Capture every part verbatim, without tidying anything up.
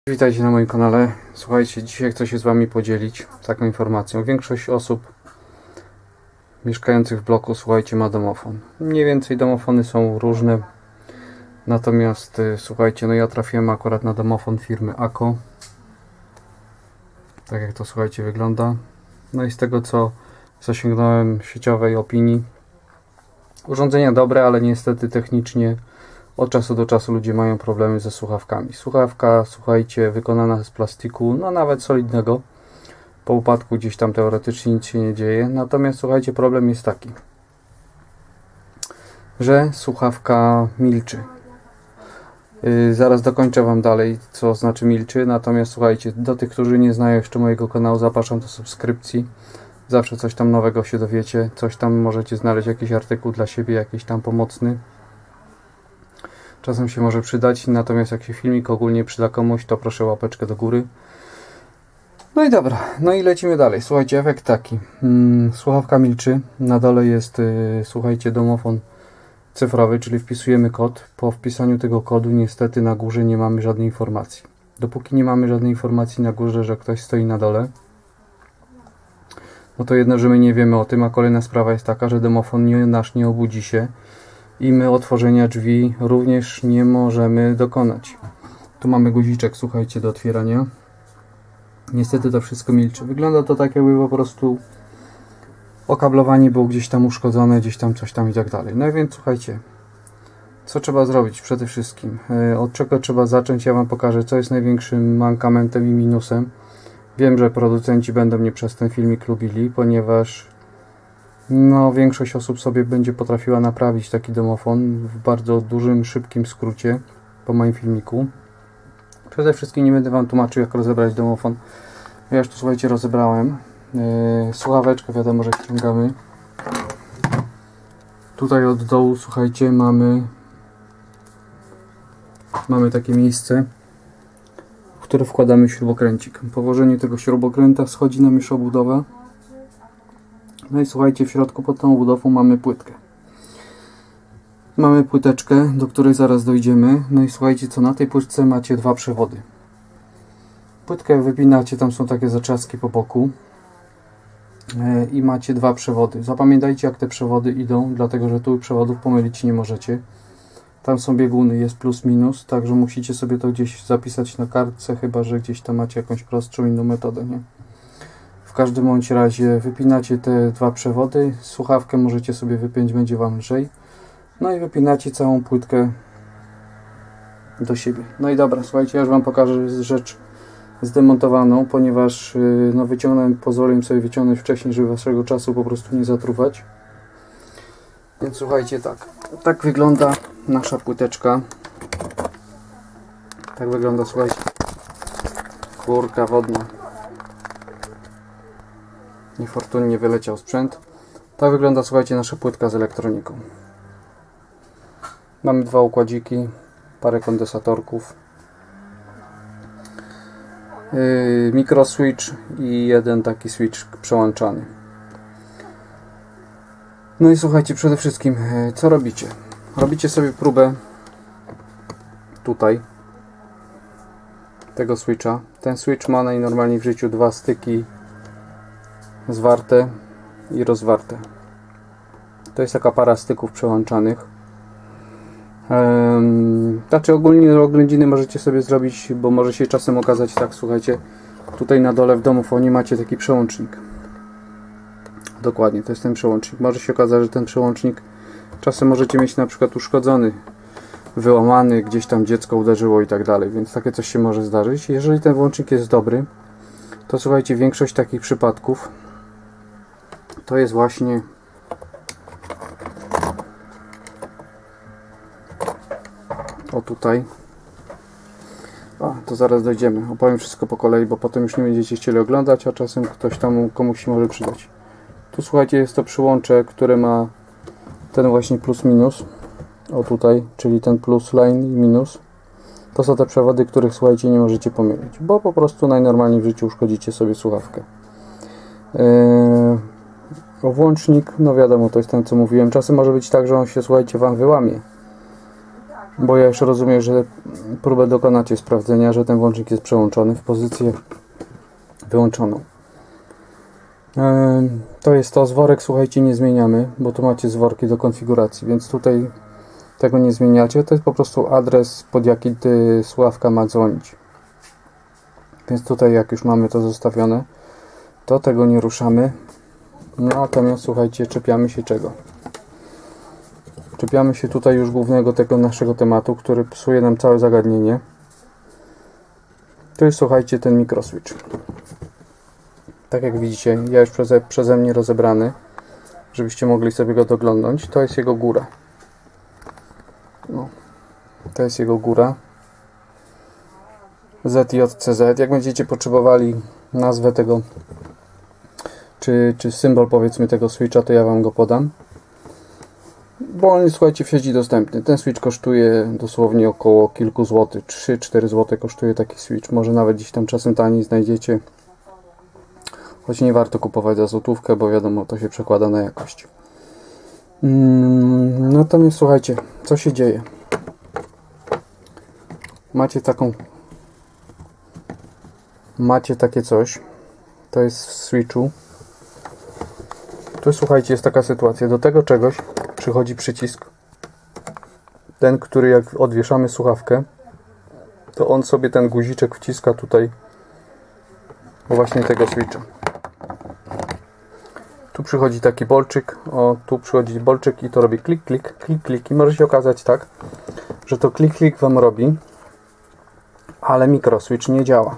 Witajcie na moim kanale. Słuchajcie, dzisiaj chcę się z Wami podzielić taką informacją. Większość osób mieszkających w bloku, słuchajcie, ma domofon. Mniej więcej domofony są różne. Natomiast słuchajcie, no ja trafiłem akurat na domofon firmy Ako. Tak jak to, słuchajcie, wygląda. No i z tego, co zasięgnąłem sieciowej opinii, urządzenia dobre, ale niestety technicznie od czasu do czasu ludzie mają problemy ze słuchawkami. Słuchawka, słuchajcie, wykonana z plastiku, no nawet solidnego. Po upadku gdzieś tam teoretycznie nic się nie dzieje. Natomiast słuchajcie, problem jest taki, że słuchawka milczy. Yy, zaraz dokończę Wam dalej, co znaczy milczy. Natomiast słuchajcie, do tych, którzy nie znają jeszcze mojego kanału, zapraszam do subskrypcji. Zawsze coś tam nowego się dowiecie. Coś tam możecie znaleźć, jakiś artykuł dla siebie, jakiś tam pomocny. Czasem się może przydać, natomiast jak się filmik ogólnie przyda komuś, to proszę łapeczkę do góry. No i dobra, no i lecimy dalej. Słuchajcie, efekt taki. Hmm, słuchawka milczy, na dole jest, yy, słuchajcie, domofon cyfrowy, czyli wpisujemy kod. Po wpisaniu tego kodu niestety na górze nie mamy żadnej informacji. Dopóki nie mamy żadnej informacji na górze, że ktoś stoi na dole, no to jedno, że my nie wiemy o tym, a kolejna sprawa jest taka, że domofon nie, nasz nie obudzi się i my otworzenia drzwi również nie możemy dokonać. Tu mamy guziczek, słuchajcie, do otwierania. Niestety to wszystko milczy. Wygląda to tak, jakby po prostu okablowanie było gdzieś tam uszkodzone, gdzieś tam coś tam i tak dalej. No więc słuchajcie, co trzeba zrobić przede wszystkim? Od czego trzeba zacząć? Ja Wam pokażę, co jest największym mankamentem i minusem. Wiem, że producenci będą mnie przez ten filmik lubili, ponieważ no, większość osób sobie będzie potrafiła naprawić taki domofon w bardzo dużym, szybkim skrócie po moim filmiku. Przede wszystkim nie będę Wam tłumaczył, jak rozebrać domofon. Ja już tu, słuchajcie, rozebrałem. Yy, słuchaweczkę, wiadomo, że ściągamy. Tutaj od dołu, słuchajcie, mamy mamy takie miejsce, w które wkładamy śrubokręcik. Po włożeniu tego śrubokręta schodzi nam już obudowa. No i słuchajcie, w środku pod tą obudową mamy płytkę. Mamy płyteczkę, do której zaraz dojdziemy. No i słuchajcie, co na tej płytce macie dwa przewody. Płytkę wypinacie, tam są takie zatrzaski po boku. I macie dwa przewody. Zapamiętajcie, jak te przewody idą, dlatego że tu przewodów pomylić nie możecie. Tam są bieguny, jest plus minus, także musicie sobie to gdzieś zapisać na kartce, chyba że gdzieś tam macie jakąś prostszą inną metodę, nie? W każdym bądź razie wypinacie te dwa przewody, słuchawkę możecie sobie wypiąć, będzie Wam lżej. No i wypinacie całą płytkę do siebie. No i dobra, słuchajcie, ja już Wam pokażę rzecz zdemontowaną, ponieważ no, wyciągnąłem, pozwoliłem sobie wyciągnąć wcześniej, żeby Waszego czasu po prostu nie zatruwać. Więc słuchajcie, tak, tak wygląda nasza płyteczka. Tak wygląda, słuchajcie, chmurka wodna. Niefortunnie wyleciał sprzęt. Tak wygląda, słuchajcie, nasza płytka z elektroniką. Mamy dwa układziki, parę kondensatorków, yy, mikroswitch i jeden taki switch przełączany. No i słuchajcie, przede wszystkim yy, co robicie? Robicie sobie próbę tutaj tego switcha. Ten switch ma najnormalniej w życiu dwa styki zwarte i rozwarte. To jest taka para styków przełączanych. Um, znaczy ogólnie oględziny możecie sobie zrobić, bo może się czasem okazać tak, słuchajcie, tutaj na dole w domofonie macie taki przełącznik. Dokładnie, to jest ten przełącznik. Może się okazać, że ten przełącznik czasem możecie mieć na przykład uszkodzony, wyłamany, gdzieś tam dziecko uderzyło i tak dalej, więc takie coś się może zdarzyć. Jeżeli ten włącznik jest dobry, to słuchajcie, większość takich przypadków to jest właśnie o tutaj. A, to zaraz dojdziemy. Opowiem wszystko po kolei, bo potem już nie będziecie chcieli oglądać, a czasem ktoś tam komuś się może przydać. Tu słuchajcie, jest to przyłącze, które ma ten właśnie plus minus. O tutaj, czyli ten plus line i minus. To są te przewody, których słuchajcie nie możecie pomylić, bo po prostu najnormalniej w życiu uszkodzicie sobie słuchawkę. Yy, włącznik, no wiadomo, to jest ten, co mówiłem. Czasem może być tak, że on się, słuchajcie, Wam wyłamie. bo ja już rozumiem, że próbę dokonacie sprawdzenia, że ten włącznik jest przełączony w pozycję wyłączoną. To jest to, zworek, słuchajcie, nie zmieniamy, bo tu macie zworki do konfiguracji, więc tutaj tego nie zmieniacie. To jest po prostu adres, pod jaki ty, słuchawka ma dzwonić. Więc tutaj jak już mamy to zostawione, to tego nie ruszamy. Natomiast słuchajcie, czepiamy się czego? Czepiamy się tutaj już głównego tego naszego tematu, który psuje nam całe zagadnienie. To jest, słuchajcie, ten mikroswitch. Tak jak widzicie, ja już przeze, przeze mnie rozebrany, żebyście mogli sobie go doglądnąć. To jest jego góra. No, to jest jego góra. Z J C Z. Jak będziecie potrzebowali nazwę tego, czy, czy symbol, powiedzmy, tego switcha, to ja wam go podam. Bo on jest, słuchajcie, w sieci dostępny. Ten switch kosztuje dosłownie około kilku złotych. trzy cztery złote kosztuje taki switch. Może nawet gdzieś tam czasem taniej znajdziecie. Choć nie warto kupować za złotówkę, bo wiadomo, to się przekłada na jakość. Hmm, natomiast słuchajcie, co się dzieje? Macie taką... Macie takie coś. To jest w switchu. Tu, słuchajcie, jest taka sytuacja. Do tego czegoś przychodzi przycisk. Ten, który jak odwieszamy słuchawkę, to on sobie ten guziczek wciska tutaj właśnie tego switcha. Tu przychodzi taki bolczyk, o, tu przychodzi bolczyk i to robi klik, klik, klik, klik i może się okazać tak, że to klik, klik wam robi, ale mikroswitch nie działa.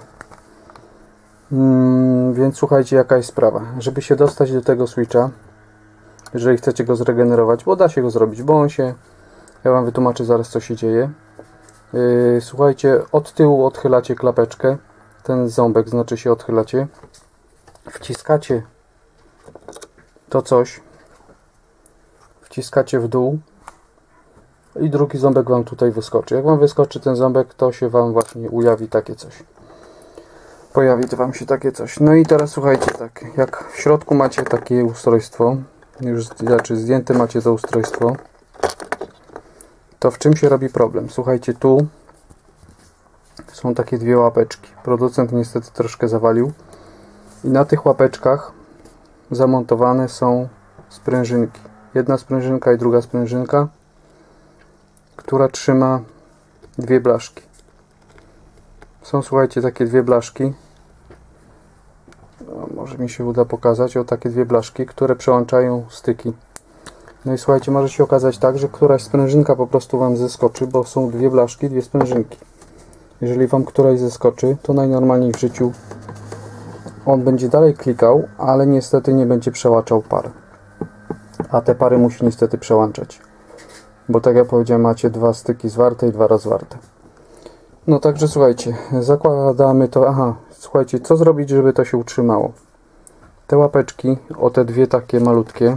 Hmm, więc słuchajcie, jaka jest sprawa. Żeby się dostać do tego switcha, jeżeli chcecie go zregenerować, bo da się go zrobić, bo on się, ja wam wytłumaczę zaraz, co się dzieje. Yy, słuchajcie, od tyłu odchylacie klapeczkę, ten ząbek znaczy się odchylacie, wciskacie to coś, wciskacie w dół i drugi ząbek wam tutaj wyskoczy. Jak wam wyskoczy ten ząbek, to się wam właśnie ujawi takie coś. Pojawi to wam się takie coś. No i teraz słuchajcie, tak, jak w środku macie takie ustrojstwo, już znaczy zdjęte macie to ustrojstwo, to w czym się robi problem? Słuchajcie, tu są takie dwie łapeczki. Producent niestety troszkę zawalił i na tych łapeczkach zamontowane są sprężynki. Jedna sprężynka i druga sprężynka, która trzyma dwie blaszki. Są, słuchajcie, takie dwie blaszki. O, może mi się uda pokazać. O, takie dwie blaszki, które przełączają styki. No i słuchajcie, może się okazać tak, że któraś sprężynka po prostu wam zeskoczy, bo są dwie blaszki, dwie sprężynki. Jeżeli wam któraś zeskoczy, to najnormalniej w życiu on będzie dalej klikał, ale niestety nie będzie przełączał par. A te pary musi niestety przełączać. Bo tak jak powiedziałem, macie dwa styki zwarte i dwa rozwarte. No także słuchajcie, zakładamy to. Aha, słuchajcie, co zrobić, żeby to się utrzymało? Te łapeczki, o te dwie takie malutkie.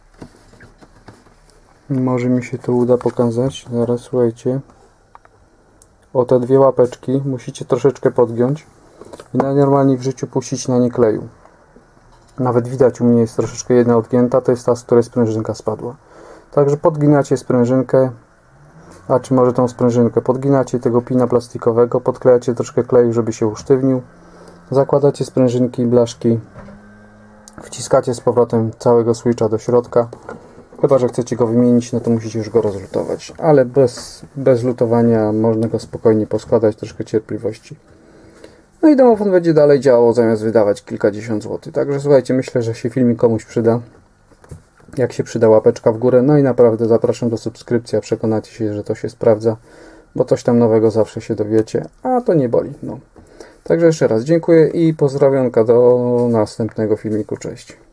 Może mi się to uda pokazać. Zaraz, słuchajcie. O te dwie łapeczki musicie troszeczkę podgiąć i najnormalniej w życiu puścić na nie kleju. Nawet widać, u mnie jest troszeczkę jedna odgięta, to jest ta, z której sprężynka spadła. Także podginacie sprężynkę, a czy może tą sprężynkę, podginacie tego pina plastikowego, podklejacie troszkę kleju, żeby się usztywnił, zakładacie sprężynki i blaszki, wciskacie z powrotem całego switcha do środka. Chyba że chcecie go wymienić, no to musicie już go rozlutować, ale bez, bez lutowania można go spokojnie poskładać, troszkę cierpliwości. No i domofon będzie dalej działał, zamiast wydawać kilkadziesiąt złotych. Także słuchajcie, myślę, że się filmik komuś przyda. Jak się przyda, łapeczka w górę. No i naprawdę zapraszam do subskrypcji, a przekonacie się, że to się sprawdza, bo coś tam nowego zawsze się dowiecie, a to nie boli. No. Także jeszcze raz dziękuję i pozdrowionka do następnego filmiku. Cześć.